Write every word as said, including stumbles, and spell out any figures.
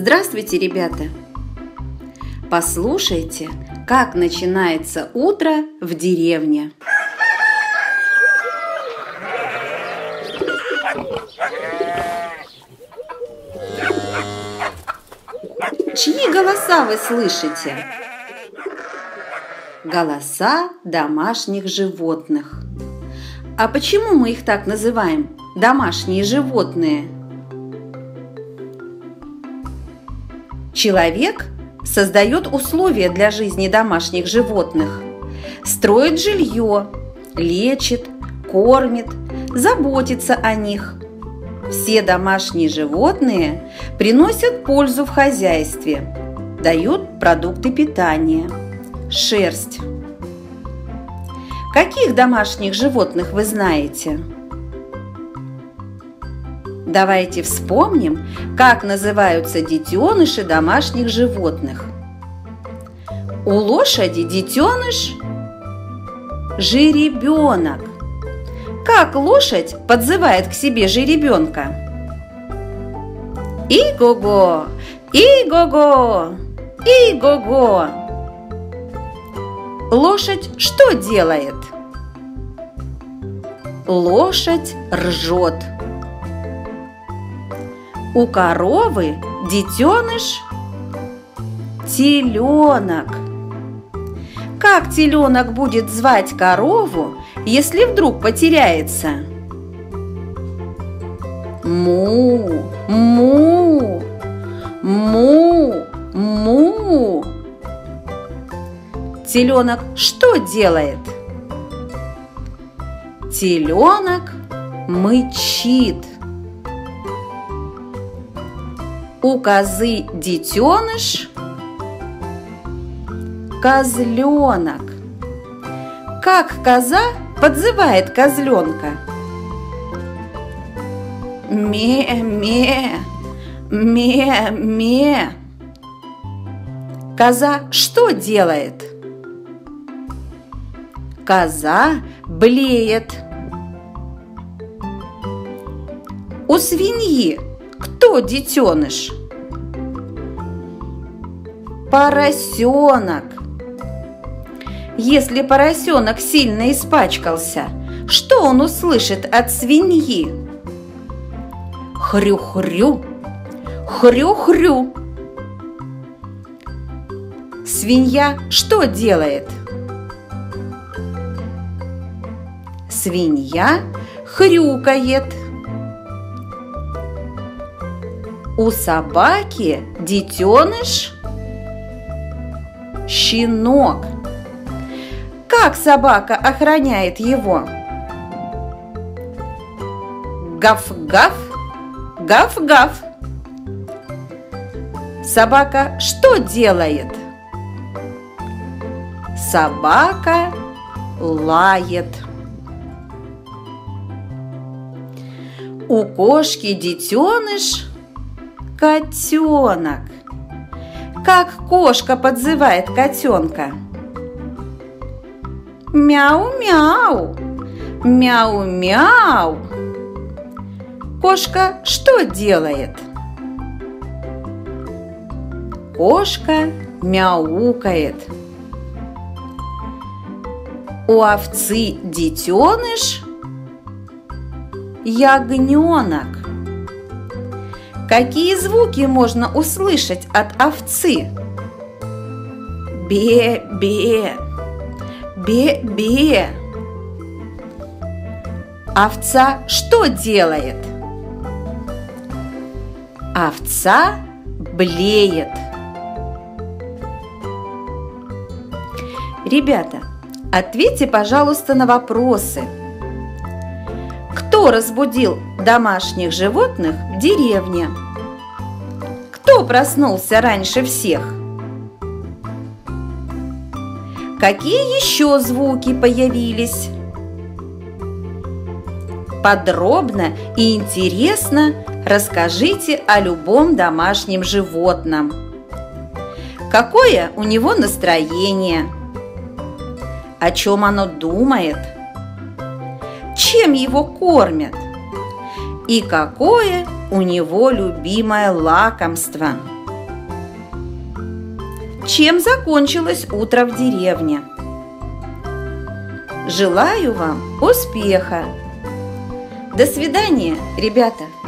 Здравствуйте, ребята! Послушайте, как начинается утро в деревне. Чьи голоса вы слышите? Голоса домашних животных. А почему мы их так называем, домашние животные? Человек создает условия для жизни домашних животных, строит жилье, лечит, кормит, заботится о них. Все домашние животные приносят пользу в хозяйстве, дают продукты питания, шерсть. Каких домашних животных вы знаете? Давайте вспомним, как называются детеныши домашних животных. У лошади детеныш – жеребенок. Как лошадь подзывает к себе жеребенка? И-го-го, и-го-го, и-го-го. Лошадь что делает? Лошадь ржет. У коровы детеныш – теленок. Как теленок будет звать корову, если вдруг потеряется? Му, му, му, му. Теленок что делает? Теленок мычит. У козы детеныш – козленок. Как коза подзывает козленка? Ме-ме, ме-ме. Коза что делает? Коза блеет. У свиньи кто детеныш? Поросенок. Если поросенок сильно испачкался, что он услышит от свиньи? Хрю-хрю, хрю-хрю. Свинья что делает? Свинья хрюкает. У собаки детеныш – щенок. Как собака охраняет его? Гав-гав, гав-гав. Собака что делает? Собака лает. У кошки детеныш – котенок. Как кошка подзывает котенка? Мяу-мяу, мяу-мяу. Кошка что делает? Кошка мяукает. У овцы детеныш – ягненок. Какие звуки можно услышать от овцы? Бе-бе, бе-бе. Овца что делает? Овца блеет. Ребята, ответьте, пожалуйста, на вопросы. Кто разбудил домашних животных в деревне? Кто проснулся раньше всех? Какие еще звуки появились? Подробно и интересно расскажите о любом домашнем животном. Какое у него настроение? О чем оно думает? Чем его кормят? И какое у него любимое лакомство? чем закончилось утро в деревне. Желаю вам успеха! До свидания, ребята!